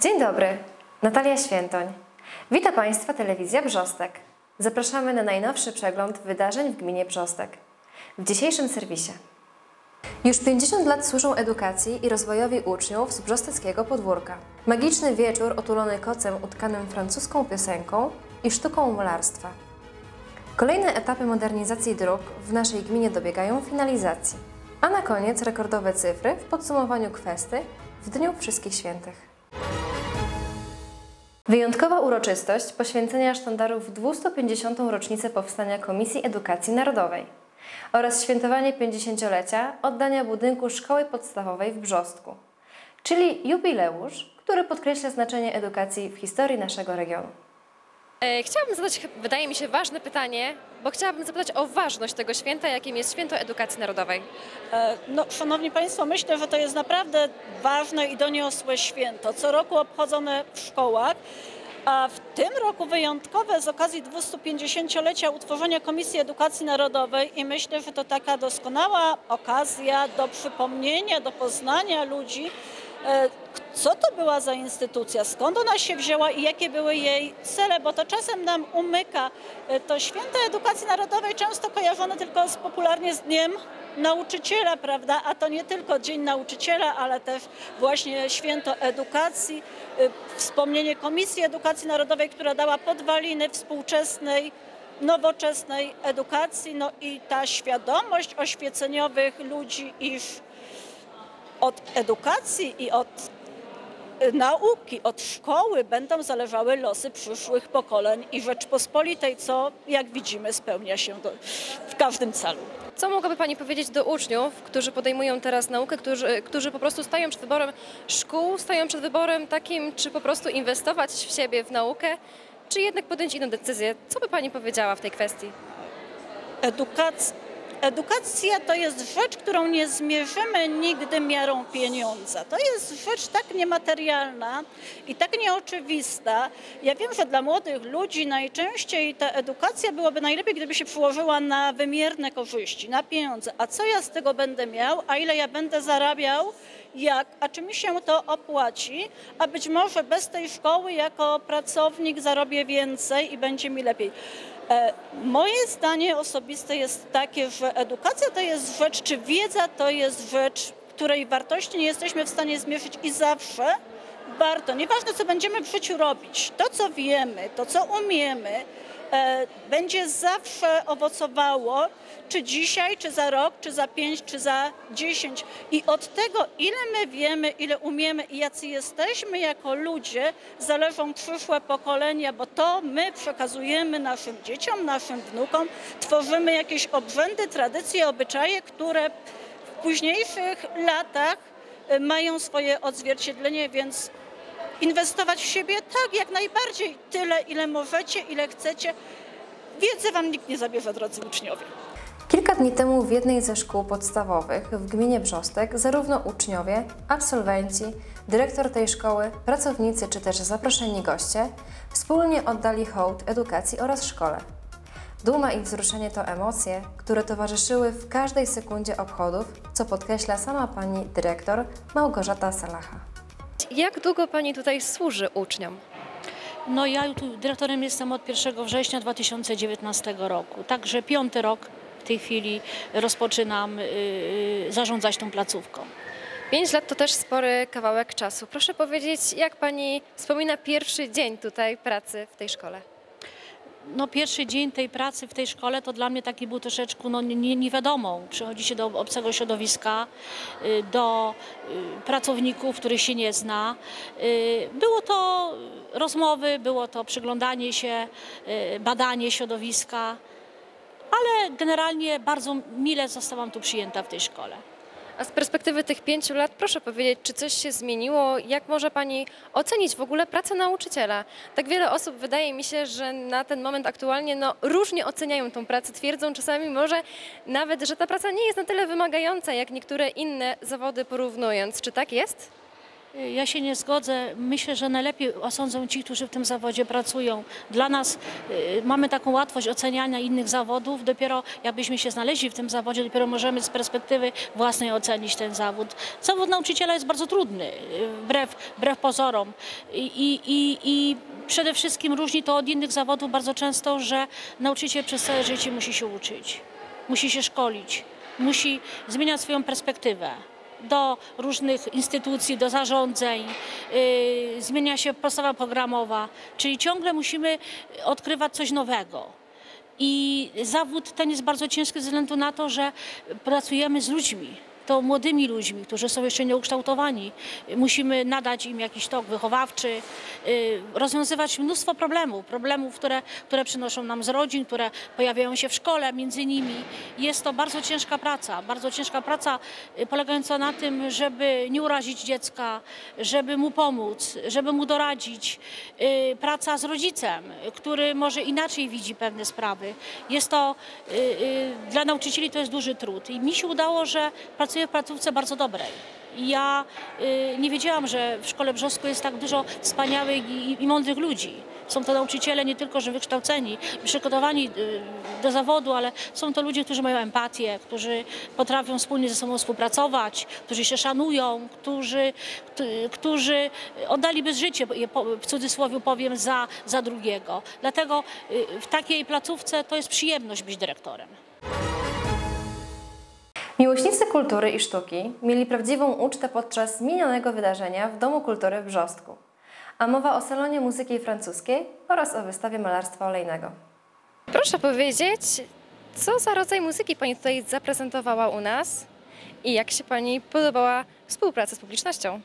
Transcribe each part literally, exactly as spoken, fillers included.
Dzień dobry, Natalia Świętoń. Witam Państwa Telewizja Brzostek. Zapraszamy na najnowszy przegląd wydarzeń w gminie Brzostek. W dzisiejszym serwisie. Już pięćdziesiąt lat służą edukacji i rozwojowi uczniów z brzosteckiego podwórka. Magiczny wieczór otulony kocem utkanym francuską piosenką i sztuką malarstwa. Kolejne etapy modernizacji dróg w naszej gminie dobiegają finalizacji. A na koniec rekordowe cyfry w podsumowaniu kwesty w Dniu Wszystkich Świętych. Wyjątkowa uroczystość poświęcenia sztandaru w dwieście pięćdziesiątą rocznicę powstania Komisji Edukacji Narodowej oraz świętowanie pięćdziesięciolecia oddania budynku Szkoły Podstawowej w Brzostku, czyli jubileusz, który podkreśla znaczenie edukacji w historii naszego regionu. Chciałabym zadać, wydaje mi się, ważne pytanie, bo chciałabym zapytać o ważność tego święta, jakim jest Święto Edukacji Narodowej. No, szanowni Państwo, myślę, że to jest naprawdę ważne i doniosłe święto, co roku obchodzone w szkołach, a w tym roku wyjątkowe z okazji dwustupięćdziesięciolecia utworzenia Komisji Edukacji Narodowej i myślę, że to taka doskonała okazja do przypomnienia, do poznania ludzi, co to była za instytucja, skąd ona się wzięła i jakie były jej cele, bo to czasem nam umyka. To Święto Edukacji Narodowej często kojarzone tylko z, popularnie z Dniem Nauczyciela, prawda? A to nie tylko Dzień Nauczyciela, ale też właśnie Święto Edukacji, wspomnienie Komisji Edukacji Narodowej, która dała podwaliny współczesnej, nowoczesnej edukacji, no i ta świadomość oświeceniowych ludzi, iż od edukacji i od nauki, od szkoły będą zależały losy przyszłych pokoleń i Rzeczpospolitej, co, jak widzimy, spełnia się do, w każdym celu. Co mogłaby Pani powiedzieć do uczniów, którzy podejmują teraz naukę, którzy, którzy po prostu stają przed wyborem szkół, stają przed wyborem takim, czy po prostu inwestować w siebie, w naukę, czy jednak podjąć inną decyzję? Co by Pani powiedziała w tej kwestii? Edukacja. Edukacja to jest rzecz, którą nie zmierzymy nigdy miarą pieniądza. To jest rzecz tak niematerialna i tak nieoczywista. Ja wiem, że dla młodych ludzi najczęściej ta edukacja byłoby najlepiej, gdyby się przyłożyła na wymierne korzyści, na pieniądze. A co ja z tego będę miał, a ile ja będę zarabiał, jak, a czy mi się to opłaci, a być może bez tej szkoły jako pracownik zarobię więcej i będzie mi lepiej. E, moje zdanie osobiste jest takie, że edukacja to jest rzecz, czy wiedza to jest rzecz, której wartości nie jesteśmy w stanie zmierzyć i zawsze warto, nieważne co będziemy w życiu robić, to co wiemy, to co umiemy, e, będzie zawsze owocowało, czy dzisiaj, czy za rok, czy za pięć, czy za dziesięć. I od tego, ile my wiemy, ile umiemy i jacy jesteśmy jako ludzie, zależą przyszłe pokolenia, bo to my przekazujemy naszym dzieciom, naszym wnukom, tworzymy jakieś obrzędy, tradycje, obyczaje, które w późniejszych latach mają swoje odzwierciedlenie, więc inwestować w siebie tak, jak najbardziej, tyle, ile możecie, ile chcecie. Wiedzę wam nikt nie zabierze, drodzy uczniowie. Kilka dni temu w jednej ze szkół podstawowych w gminie Brzostek zarówno uczniowie, absolwenci, dyrektor tej szkoły, pracownicy czy też zaproszeni goście wspólnie oddali hołd edukacji oraz szkole. Duma i wzruszenie to emocje, które towarzyszyły w każdej sekundzie obchodów, co podkreśla sama pani dyrektor Małgorzata Salacha. Jak długo Pani tutaj służy uczniom? No ja tu dyrektorem jestem od pierwszego września dwa tysiące dziewiętnastego roku, także piąty rok w tej chwili rozpoczynam yy, zarządzać tą placówką. Pięć lat to też spory kawałek czasu. Proszę powiedzieć, jak Pani wspomina pierwszy dzień tutaj pracy w tej szkole? No pierwszy dzień tej pracy w tej szkole to dla mnie taki był troszeczkę no, nie, niewiadomą. Przychodzi się do obcego środowiska, do pracowników, których się nie zna. Było to rozmowy, było to przyglądanie się, badanie środowiska, ale generalnie bardzo mile zostałam tu przyjęta w tej szkole. A z perspektywy tych pięciu lat proszę powiedzieć, czy coś się zmieniło? Jak może Pani ocenić w ogóle pracę nauczyciela? Tak wiele osób, wydaje mi się, że na ten moment aktualnie no, różnie oceniają tą pracę. Twierdzą czasami może nawet, że ta praca nie jest na tyle wymagająca, jak niektóre inne zawody porównując. Czy tak jest? Ja się nie zgodzę. Myślę, że najlepiej osądzą ci, którzy w tym zawodzie pracują. Dla nas y, mamy taką łatwość oceniania innych zawodów. Dopiero jakbyśmy się znaleźli w tym zawodzie, dopiero możemy z perspektywy własnej ocenić ten zawód. Zawód nauczyciela jest bardzo trudny, y, wbrew, wbrew pozorom. I, i, i, I przede wszystkim różni to od innych zawodów bardzo często, że nauczyciel przez całe życie musi się uczyć, musi się szkolić, musi zmieniać swoją perspektywę do różnych instytucji, do zarządzeń, yy, zmienia się podstawa programowa, czyli ciągle musimy odkrywać coś nowego. I zawód ten jest bardzo ciężki ze względu na to, że pracujemy z ludźmi. To młodymi ludźmi, którzy są jeszcze nieukształtowani. Musimy nadać im jakiś tok wychowawczy, rozwiązywać mnóstwo problemów, problemów, które, które przynoszą nam z rodzin, które pojawiają się w szkole między nimi. Jest to bardzo ciężka praca, bardzo ciężka praca polegająca na tym, żeby nie urazić dziecka, żeby mu pomóc, żeby mu doradzić. Praca z rodzicem, który może inaczej widzi pewne sprawy. Jest to, dla nauczycieli to jest duży trud. I mi się udało, że pracuję w placówce bardzo dobrej. Ja y, nie wiedziałam, że w Szkole Brzosku jest tak dużo wspaniałych i, i mądrych ludzi. Są to nauczyciele nie tylko, że wykształceni, przygotowani y, do zawodu, ale są to ludzie, którzy mają empatię, którzy potrafią wspólnie ze sobą współpracować, którzy się szanują, którzy, k- którzy oddaliby życie, w cudzysłowie powiem, za, za drugiego. Dlatego y, w takiej placówce to jest przyjemność być dyrektorem. Miłośnicy kultury i sztuki mieli prawdziwą ucztę podczas minionego wydarzenia w Domu Kultury w Brzostku, a mowa o salonie muzyki francuskiej oraz o wystawie malarstwa olejnego. Proszę powiedzieć, co za rodzaj muzyki Pani tutaj zaprezentowała u nas i jak się Pani podobała współpraca z publicznością?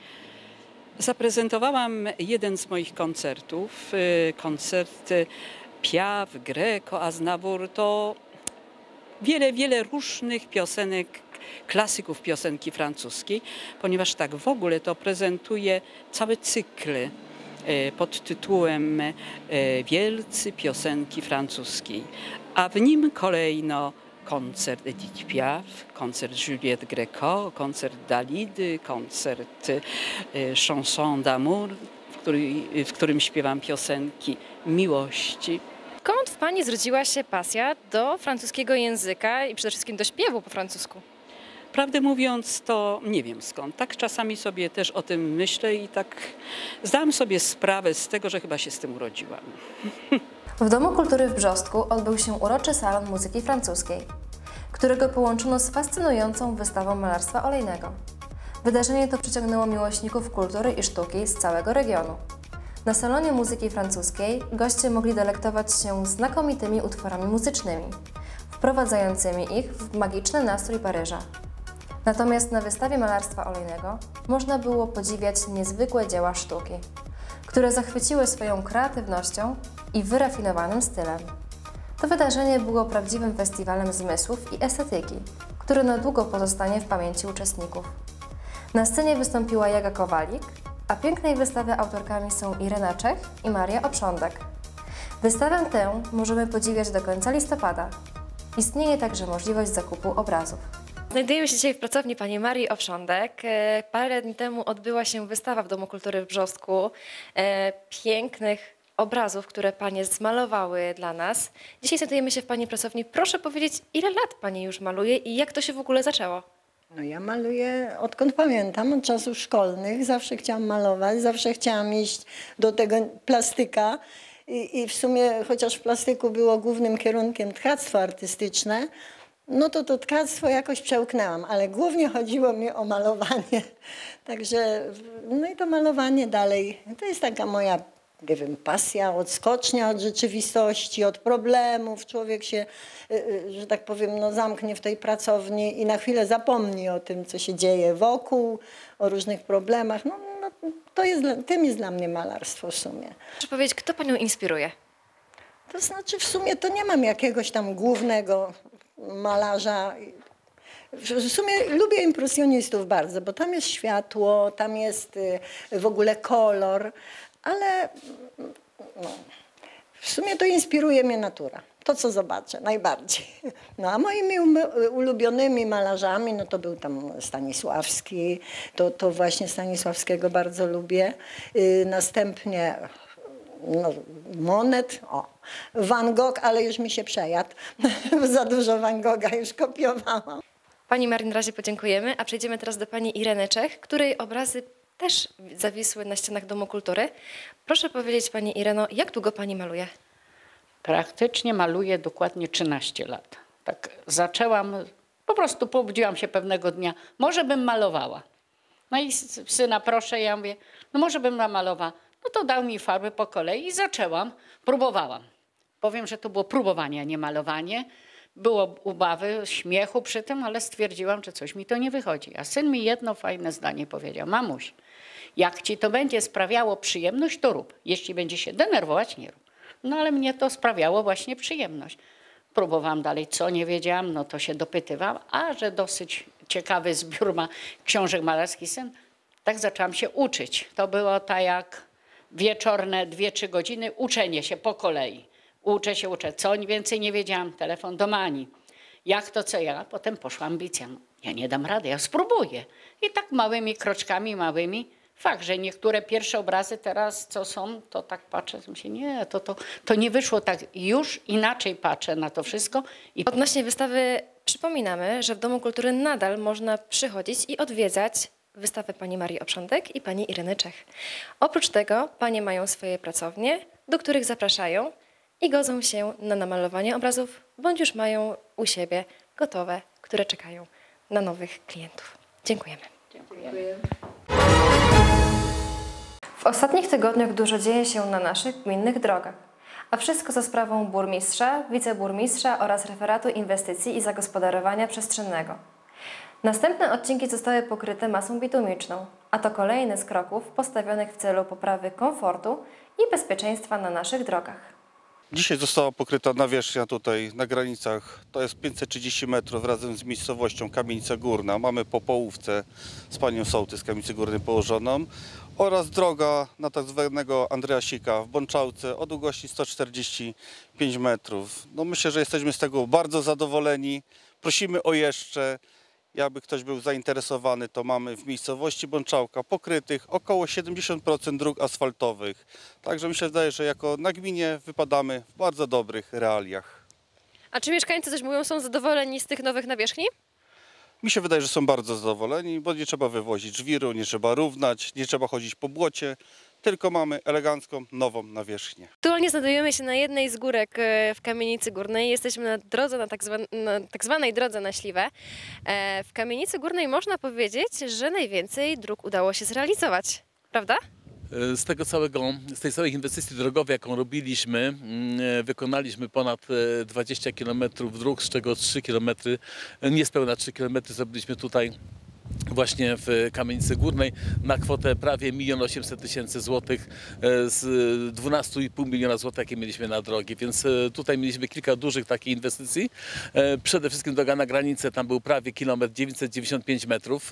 Zaprezentowałam jeden z moich koncertów, koncert Piaf, Greco, Aznavour. To wiele, wiele różnych piosenek, klasyków piosenki francuskiej, ponieważ tak w ogóle to prezentuje cały cykl pod tytułem Wielcy piosenki francuskiej, a w nim kolejno koncert Edith Piaf, koncert Juliette Gréco, koncert Dalidy, koncert Chanson d'amour, w, który, w którym śpiewam piosenki miłości. Skąd w Pani zrodziła się pasja do francuskiego języka i przede wszystkim do śpiewu po francusku? Prawdę mówiąc, to nie wiem skąd. Tak czasami sobie też o tym myślę i tak zdałam sobie sprawę z tego, że chyba się z tym urodziłam. W Domu Kultury w Brzostku odbył się uroczy salon muzyki francuskiej, którego połączono z fascynującą wystawą malarstwa olejnego. Wydarzenie to przyciągnęło miłośników kultury i sztuki z całego regionu. Na salonie muzyki francuskiej goście mogli delektować się znakomitymi utworami muzycznymi, wprowadzającymi ich w magiczny nastrój Paryża. Natomiast na wystawie malarstwa olejnego można było podziwiać niezwykłe dzieła sztuki, które zachwyciły swoją kreatywnością i wyrafinowanym stylem. To wydarzenie było prawdziwym festiwalem zmysłów i estetyki, który na długo pozostanie w pamięci uczestników. Na scenie wystąpiła Jaga Kowalik, a pięknej wystawy autorkami są Irena Czech i Maria Oprządek. Wystawę tę możemy podziwiać do końca listopada. Istnieje także możliwość zakupu obrazów. Znajdujemy się dzisiaj w pracowni pani Marii Oprządek. E, Parę dni temu odbyła się wystawa w Domu Kultury w Brzostku e, pięknych obrazów, które panie zmalowały dla nas. Dzisiaj znajdujemy się w pani pracowni. Proszę powiedzieć, ile lat pani już maluje i jak to się w ogóle zaczęło? No ja maluję odkąd pamiętam, od czasów szkolnych. Zawsze chciałam malować, zawsze chciałam iść do tego plastyka. I, i w sumie, chociaż w plastyku było głównym kierunkiem tchactwo artystyczne, no to to tkactwo jakoś przełknęłam, ale głównie chodziło mi o malowanie. Także, no i to malowanie dalej, to jest taka moja, nie wiem, pasja, odskocznia od rzeczywistości, od problemów. Człowiek się, że tak powiem, no, zamknie w tej pracowni i na chwilę zapomni o tym, co się dzieje wokół, o różnych problemach. No, no, to jest, tym jest dla mnie malarstwo w sumie. Proszę powiedzieć, kto panią inspiruje? To znaczy w sumie to nie mam jakiegoś tam głównego malarza. W sumie lubię impresjonistów bardzo, bo tam jest światło, tam jest w ogóle kolor, ale no, w sumie to inspiruje mnie natura. to, co zobaczę, najbardziej. No a moimi um- ulubionymi malarzami, no to był tam Stanisławski, to, to właśnie Stanisławskiego bardzo lubię. Yy, następnie no, Monet, o, Van Gogh, ale już mi się przejadł. Za dużo Van Gogha już kopiowałam. Pani Marii na razie podziękujemy, a przejdziemy teraz do pani Ireny Czech, której obrazy też zawisły na ścianach Domu Kultury. Proszę powiedzieć pani Ireno, jak długo pani maluje? Praktycznie maluję dokładnie trzynaście lat. Tak zaczęłam, po prostu pobudziłam się pewnego dnia, może bym malowała. No i syna proszę, ja mówię, no może bym namalowała. No to dał mi farby po kolei i zaczęłam, próbowałam. Powiem, że to było próbowanie, a nie malowanie. Było ubawy, śmiechu przy tym, ale stwierdziłam, że coś mi to nie wychodzi. A syn mi jedno fajne zdanie powiedział, mamuś, jak ci to będzie sprawiało przyjemność, to rób. Jeśli będzie się denerwować, nie rób. No ale mnie to sprawiało właśnie przyjemność. Próbowałam dalej, co nie wiedziałam, no to się dopytywałam, a że dosyć ciekawy zbiór ma książek malarski syn, tak zaczęłam się uczyć. To było tak jak wieczorne dwie, trzy godziny, uczenie się po kolei. Uczę się, uczę. Co więcej nie wiedziałam, telefon do Mani. Jak to, co ja? Potem poszła ambicja. No, ja nie dam rady, ja spróbuję. I tak małymi kroczkami, małymi. Fakt, że niektóre pierwsze obrazy teraz, co są, to tak patrzę, myślę, nie, to, to, to nie wyszło tak. Już inaczej patrzę na to wszystko. I Odnośnie wystawy przypominamy, że w Domu Kultury nadal można przychodzić i odwiedzać wystawę pani Marii Oprządek i pani Ireny Czech. Oprócz tego panie mają swoje pracownie, do których zapraszają i godzą się na namalowanie obrazów, bądź już mają u siebie gotowe, które czekają na nowych klientów. Dziękujemy. Dziękuję. W ostatnich tygodniach dużo dzieje się na naszych gminnych drogach, a wszystko za sprawą burmistrza, wiceburmistrza oraz referatu inwestycji i zagospodarowania przestrzennego. Następne odcinki zostały pokryte masą bitumiczną, a to kolejny z kroków postawionych w celu poprawy komfortu i bezpieczeństwa na naszych drogach. Dzisiaj została pokryta nawierzchnia tutaj na granicach, to jest pięćset trzydzieści metrów razem z miejscowością Kamienica Górna. Mamy po połówce z panią sołtys Kamienicy Górnej położoną oraz droga na tak zwanego Andreasika w Bączałce o długości sto czterdzieści pięć metrów. No myślę, że jesteśmy z tego bardzo zadowoleni. Prosimy o jeszcze. Jakby ktoś był zainteresowany, to mamy w miejscowości Bączałka pokrytych około siedemdziesiąt procent dróg asfaltowych. Także mi się wydaje, że jako na gminie wypadamy w bardzo dobrych realiach. A czy mieszkańcy coś mówią, są zadowoleni z tych nowych nawierzchni? Mi się wydaje, że są bardzo zadowoleni, bo nie trzeba wywozić żwiru, nie trzeba równać, nie trzeba chodzić po błocie, tylko mamy elegancką, nową nawierzchnię. Aktualnie znajdujemy się na jednej z górek e, w Kamienicy Górnej. Jesteśmy na drodze, na tak, zwan, na tak zwanej drodze na Śliwę. E, w Kamienicy Górnej można powiedzieć, że najwięcej dróg udało się zrealizować, prawda? Z tego całego, z tej całej inwestycji drogowej, jaką robiliśmy, wykonaliśmy ponad dwadzieścia kilometrów dróg, z czego trzy kilometry, niespełna trzy kilometry zrobiliśmy tutaj właśnie w Kamienicy Górnej na kwotę prawie milion osiemset tysięcy złotych z dwunastu i pół miliona złotych, jakie mieliśmy na drogi, więc tutaj mieliśmy kilka dużych takich inwestycji. Przede wszystkim droga na granicę, tam był prawie kilometr, dziewięćset dziewięćdziesiąt pięć metrów.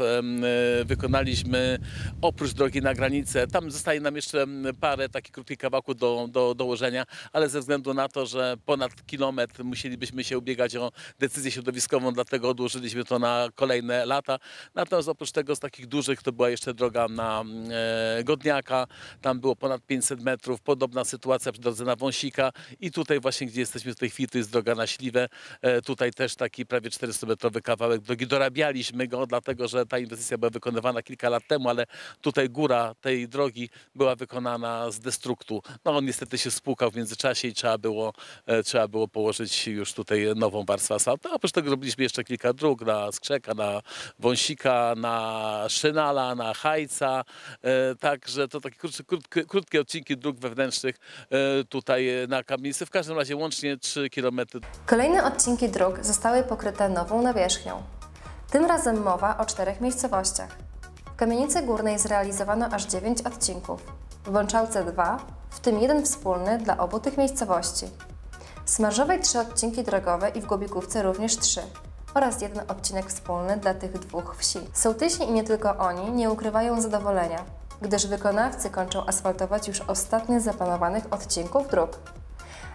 Wykonaliśmy oprócz drogi na granicę, tam zostaje nam jeszcze parę takich krótkich kawałków do, do dołożenia, ale ze względu na to, że ponad kilometr musielibyśmy się ubiegać o decyzję środowiskową, dlatego odłożyliśmy to na kolejne lata. Natomiast oprócz tego z takich dużych to była jeszcze droga na e, Godniaka, tam było ponad pięćset metrów, podobna sytuacja przy drodze na Wąsika i tutaj właśnie, gdzie jesteśmy w tej chwili, to jest droga na Śliwę, e, tutaj też taki prawie czterystometrowy kawałek drogi. Dorabialiśmy go, dlatego że ta inwestycja była wykonywana kilka lat temu, ale tutaj góra tej drogi była wykonana z destruktu. No on niestety się spłukał w międzyczasie i trzeba było, e, trzeba było położyć już tutaj nową warstwę asfaltu. Oprócz tego robiliśmy jeszcze kilka dróg na Skrzeka, na Wąsika, na Szynala, na Hajca, e, także to takie krótkie, krótkie, krótkie odcinki dróg wewnętrznych e, tutaj na Kamienicy. W każdym razie łącznie trzy kilometry. Kolejne odcinki dróg zostały pokryte nową nawierzchnią. Tym razem mowa o czterech miejscowościach. W Kamienicy Górnej zrealizowano aż dziewięć odcinków, w Bączałce dwa, w tym jeden wspólny dla obu tych miejscowości. W Smarzowej trzy odcinki drogowe i w Głobikówce również trzy. Oraz jeden odcinek wspólny dla tych dwóch wsi. Sołtysi i nie tylko oni nie ukrywają zadowolenia, gdyż wykonawcy kończą asfaltować już ostatnie z zaplanowanych odcinków dróg.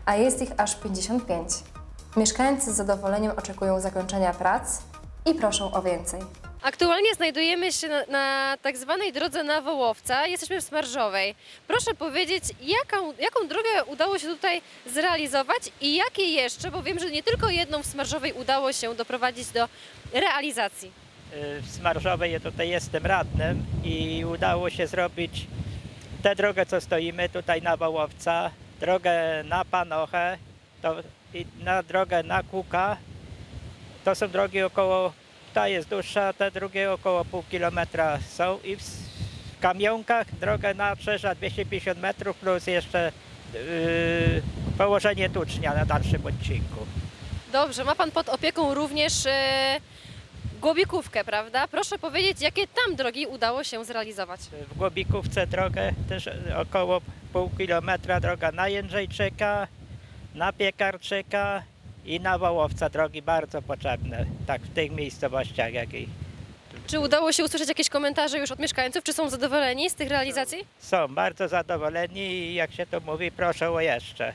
a jest ich aż pięćdziesiąt pięć. Mieszkańcy z zadowoleniem oczekują zakończenia prac i proszą o więcej. Aktualnie znajdujemy się na, na tak zwanej drodze na Wołowca. Jesteśmy w Smarżowej. Proszę powiedzieć, jaką, jaką drogę udało się tutaj zrealizować i jakie jeszcze, bo wiem, że nie tylko jedną w Smarżowej udało się doprowadzić do realizacji. W Smarżowej ja tutaj jestem radnym i udało się zrobić tę drogę, co stoimy tutaj na Wołowca, drogę na Panochę to, i na drogę na Kuka. To są drogi około, ta jest dłuższa, te drugie około pół kilometra są i w, w Kamionkach drogę na Krzyża dwieście pięćdziesiąt metrów plus jeszcze yy, położenie tucznia na dalszym odcinku. Dobrze, ma Pan pod opieką również e, Głobikówkę, prawda? Proszę powiedzieć, jakie tam drogi udało się zrealizować? W Głobikówce drogę też około pół kilometra, droga na Jędrzejczyka, na Piekarczyka i na Wołowca, drogi bardzo potrzebne, tak w tych miejscowościach jak i... Czy udało się usłyszeć jakieś komentarze już od mieszkańców? Czy są zadowoleni z tych realizacji? Są bardzo zadowoleni i jak się to mówi, proszę o jeszcze.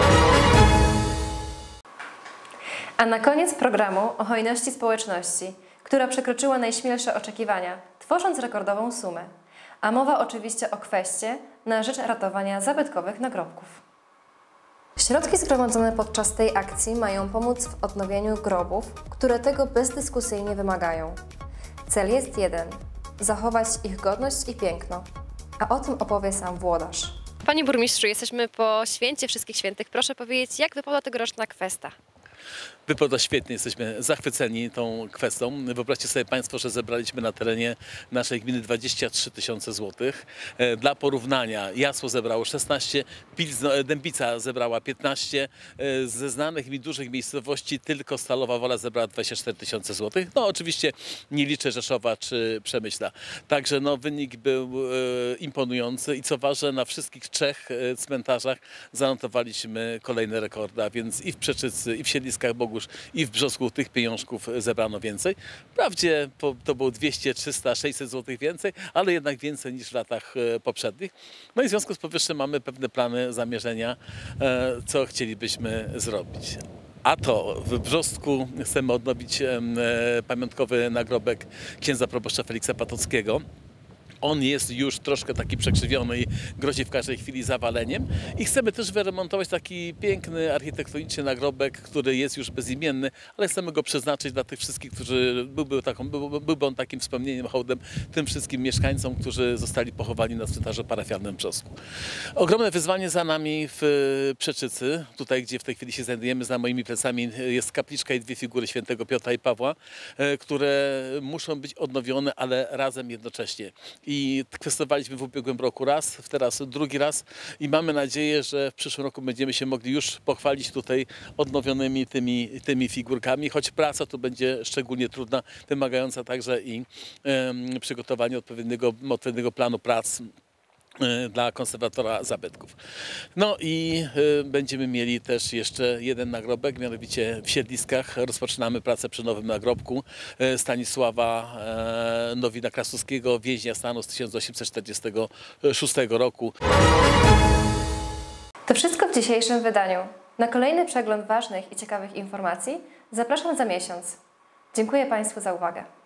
A na koniec programu o hojności społeczności, która przekroczyła najśmielsze oczekiwania, tworząc rekordową sumę. A mowa oczywiście o kweście na rzecz ratowania zabytkowych nagrobków. Środki zgromadzone podczas tej akcji mają pomóc w odnowieniu grobów, które tego bezdyskusyjnie wymagają. Cel jest jeden – zachować ich godność i piękno. A o tym opowie sam włodarz. Panie burmistrzu, jesteśmy po święcie Wszystkich Świętych. Proszę powiedzieć, jak wypadła tegoroczna kwesta? Wypada świetnie, jesteśmy zachwyceni tą kwestią. Wyobraźcie sobie Państwo, że zebraliśmy na terenie naszej gminy dwadzieścia trzy tysiące złotych. Dla porównania Jasło zebrało szesnaście, Pilzno, Dębica zebrała piętnaście, ze znanych mi dużych miejscowości tylko Stalowa Wola zebrała dwadzieścia cztery tysiące złotych. No oczywiście nie liczę Rzeszowa czy Przemyśla. Także no, wynik był e, imponujący i co ważne, na wszystkich trzech e, cmentarzach zanotowaliśmy kolejne rekordy, a więc i w Przeczycy, i w Siedliskach Bogusz, i w Brzosku tych pieniążków zebrano więcej. Wprawdzie to było dwieście, trzysta, sześćset złotych więcej, ale jednak więcej niż w latach poprzednich. No i w związku z powyższym mamy pewne plany, zamierzenia, co chcielibyśmy zrobić. A to w Brzosku chcemy odnowić pamiątkowy nagrobek księdza proboszcza Feliksa Patockiego. On jest już troszkę taki przekrzywiony i grozi w każdej chwili zawaleniem. I chcemy też wyremontować taki piękny, architektoniczny nagrobek, który jest już bezimienny, ale chcemy go przeznaczyć dla tych wszystkich, którzy byłby, taką, był, byłby on takim wspomnieniem, hołdem tym wszystkim mieszkańcom, którzy zostali pochowani na cmentarzu parafialnym w Brzosku. Ogromne wyzwanie za nami w Przeczycy, tutaj gdzie w tej chwili się znajdujemy, za moimi plecami jest kapliczka i dwie figury świętego Piotra i Pawła, które muszą być odnowione, ale razem jednocześnie. I kwestowaliśmy w ubiegłym roku raz, teraz drugi raz i mamy nadzieję, że w przyszłym roku będziemy się mogli już pochwalić tutaj odnowionymi tymi, tymi figurkami, choć praca tu będzie szczególnie trudna, wymagająca także i um, przygotowania odpowiedniego, odpowiedniego planu prac dla konserwatora zabytków. No i y, będziemy mieli też jeszcze jeden nagrobek, mianowicie w Siedliskach. Rozpoczynamy pracę przy nowym nagrobku y, Stanisława y, Nowina-Krasuskiego, więźnia stanu z tysiąc osiemset czterdziestego szóstego roku. To wszystko w dzisiejszym wydaniu. Na kolejny przegląd ważnych i ciekawych informacji zapraszam za miesiąc. Dziękuję Państwu za uwagę.